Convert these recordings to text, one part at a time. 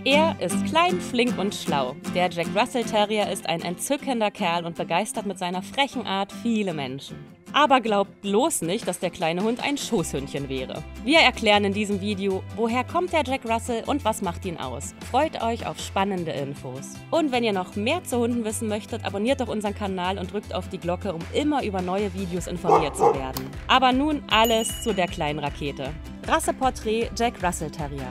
Er ist klein, flink und schlau. Der Jack Russell Terrier ist ein entzückender Kerl und begeistert mit seiner frechen Art viele Menschen. Aber glaubt bloß nicht, dass der kleine Hund ein Schoßhündchen wäre. Wir erklären in diesem Video, woher kommt der Jack Russell und was macht ihn aus. Freut euch auf spannende Infos. Und wenn ihr noch mehr zu Hunden wissen möchtet, abonniert doch unseren Kanal und drückt auf die Glocke, um immer über neue Videos informiert zu werden. Aber nun alles zu der kleinen Rakete. Rasseporträt Jack Russell Terrier.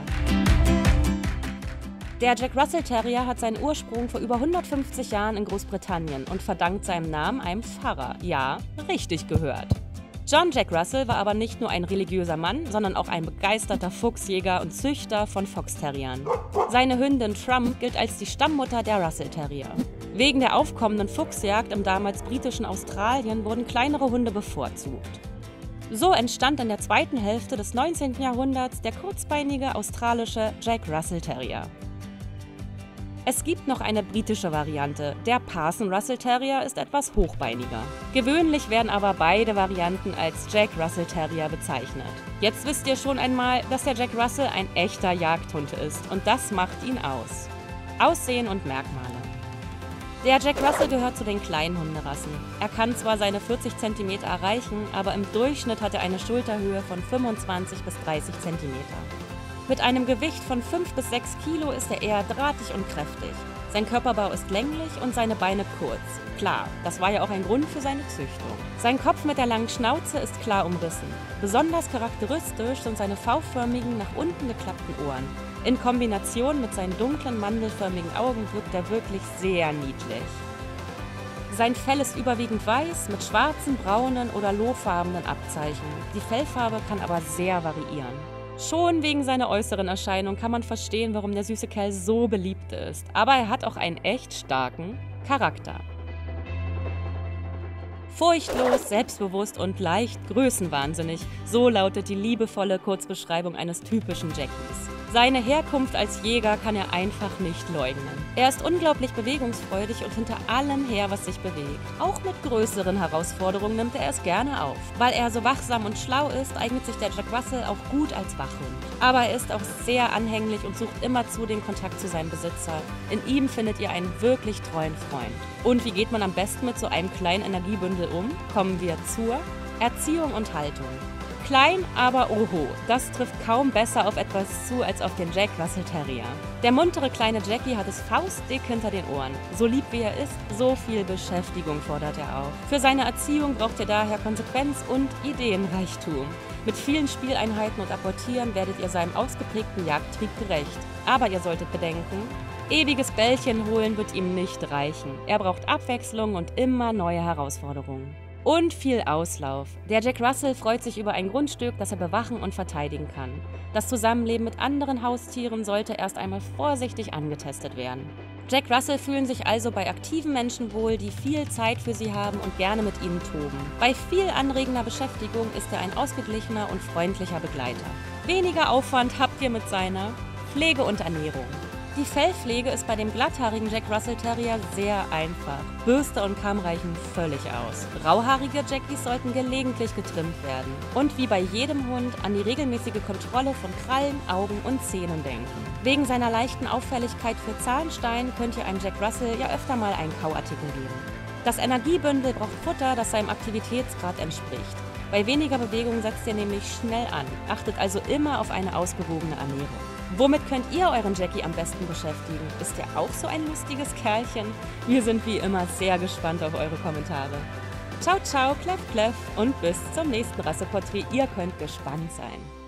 Der Jack Russell Terrier hat seinen Ursprung vor über 150 Jahren in Großbritannien und verdankt seinem Namen einem Pfarrer. Ja, richtig gehört. John Jack Russell war aber nicht nur ein religiöser Mann, sondern auch ein begeisterter Fuchsjäger und Züchter von Foxterriern. Seine Hündin Trump gilt als die Stammmutter der Russell Terrier. Wegen der aufkommenden Fuchsjagd im damals britischen Australien wurden kleinere Hunde bevorzugt. So entstand in der zweiten Hälfte des 19. Jahrhunderts der kurzbeinige australische Jack Russell Terrier. Es gibt noch eine britische Variante. Der Parson Russell Terrier ist etwas hochbeiniger. Gewöhnlich werden aber beide Varianten als Jack Russell Terrier bezeichnet. Jetzt wisst ihr schon einmal, dass der Jack Russell ein echter Jagdhund ist und das macht ihn aus. Aussehen und Merkmale. Der Jack Russell gehört zu den kleinen Hunderassen. Er kann zwar seine 40 cm erreichen, aber im Durchschnitt hat er eine Schulterhöhe von 25 bis 30 cm. Mit einem Gewicht von 5 bis 6 Kilo ist er eher drahtig und kräftig. Sein Körperbau ist länglich und seine Beine kurz. Klar, das war ja auch ein Grund für seine Züchtung. Sein Kopf mit der langen Schnauze ist klar umrissen. Besonders charakteristisch sind seine V-förmigen, nach unten geklappten Ohren. In Kombination mit seinen dunklen, mandelförmigen Augen wirkt er wirklich sehr niedlich. Sein Fell ist überwiegend weiß mit schwarzen, braunen oder lohfarbenen Abzeichen. Die Fellfarbe kann aber sehr variieren. Schon wegen seiner äußeren Erscheinung kann man verstehen, warum der süße Kerl so beliebt ist. Aber er hat auch einen echt starken Charakter. Furchtlos, selbstbewusst und leicht größenwahnsinnig. So lautet die liebevolle Kurzbeschreibung eines typischen Jackies. Seine Herkunft als Jäger kann er einfach nicht leugnen. Er ist unglaublich bewegungsfreudig und hinter allem her, was sich bewegt. Auch mit größeren Herausforderungen nimmt er es gerne auf. Weil er so wachsam und schlau ist, eignet sich der Jack Russell auch gut als Wachhund. Aber er ist auch sehr anhänglich und sucht immerzu den Kontakt zu seinem Besitzer. In ihm findet ihr einen wirklich treuen Freund. Und wie geht man am besten mit so einem kleinen Energiebündel um? Kommen wir zur Erziehung und Haltung. Klein, aber oho, das trifft kaum besser auf etwas zu als auf den Jack Russell Terrier. Der muntere kleine Jackie hat es faustdick hinter den Ohren. So lieb wie er ist, so viel Beschäftigung fordert er auf. Für seine Erziehung braucht ihr daher Konsequenz und Ideenreichtum. Mit vielen Spieleinheiten und Apportieren werdet ihr seinem ausgeprägten Jagdtrieb gerecht. Aber ihr solltet bedenken, ewiges Bällchen holen wird ihm nicht reichen. Er braucht Abwechslung und immer neue Herausforderungen. Und viel Auslauf. Der Jack Russell freut sich über ein Grundstück, das er bewachen und verteidigen kann. Das Zusammenleben mit anderen Haustieren sollte erst einmal vorsichtig angetestet werden. Jack Russell fühlen sich also bei aktiven Menschen wohl, die viel Zeit für sie haben und gerne mit ihnen toben. Bei viel anregender Beschäftigung ist er ein ausgeglichener und freundlicher Begleiter. Weniger Aufwand habt ihr mit seiner Pflege und Ernährung. Die Fellpflege ist bei dem glatthaarigen Jack Russell Terrier sehr einfach. Bürste und Kamm reichen völlig aus. Grauhaarige Jackies sollten gelegentlich getrimmt werden. Und wie bei jedem Hund an die regelmäßige Kontrolle von Krallen, Augen und Zähnen denken. Wegen seiner leichten Auffälligkeit für Zahnstein könnt ihr einem Jack Russell ja öfter mal einen Kauartikel geben. Das Energiebündel braucht Futter, das seinem Aktivitätsgrad entspricht. Bei weniger Bewegung setzt ihr nämlich schnell an. Achtet also immer auf eine ausgewogene Ernährung. Womit könnt ihr euren Jackie am besten beschäftigen? Ist er auch so ein lustiges Kerlchen? Wir sind wie immer sehr gespannt auf eure Kommentare. Ciao, ciao, kleff, kleff und bis zum nächsten Rasseporträt. Ihr könnt gespannt sein.